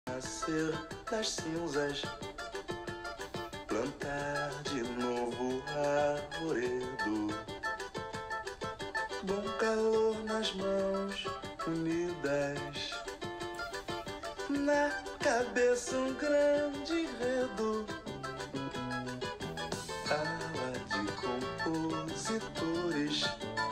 Nascer das cinzas, plantar de novo arvoredo, bom calor nas mãos unidas, na cabeça um grande enredo, ala de compositores,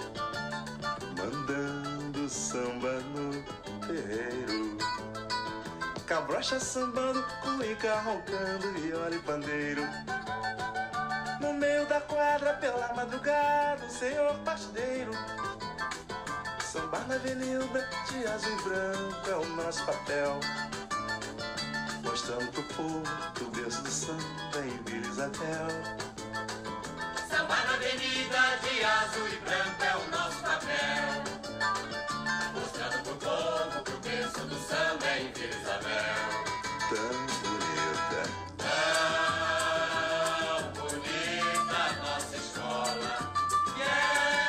mandando samba no terreiro. Cabrocha sambando, cuíca roncando, viola e pandeiro. No meio da quadra, pela madrugada, o senhor partideiro. Sambar na avenida, de azul e branco é o nosso papel, mostrando pro povo que o berço do samba é em Vila Isabel. Sambar na avenida, de azul e branco é o nosso papel, mostrando pro povo que o berço do samba é em Vila Isabel. Tão bonita, Tão bonita nossa escola, que é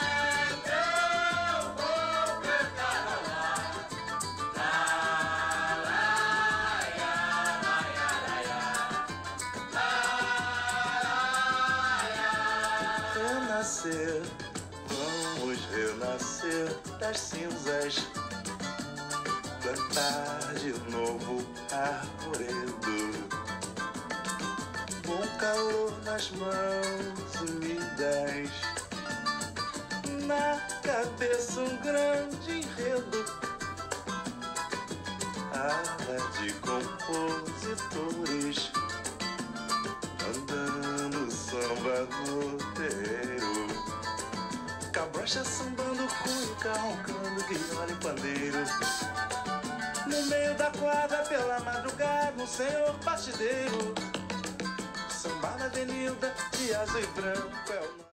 tão bom cantar lá. Lá, lá, ia, lá, ia, lá, ia. Lá, lá, ia. renascer, vamos renascer das cinzas, plantar de novo arvoredo, bom calor nas mãos unidas, na cabeça um grande enredo, ala de compositores, andando samba no terreiro. Cabrocha sambando, cuíca roncando, viola e pandeiro. No meio da quadra, pela madrugada, um senhor partideiro. Sambar na avenida, de azul e branco é o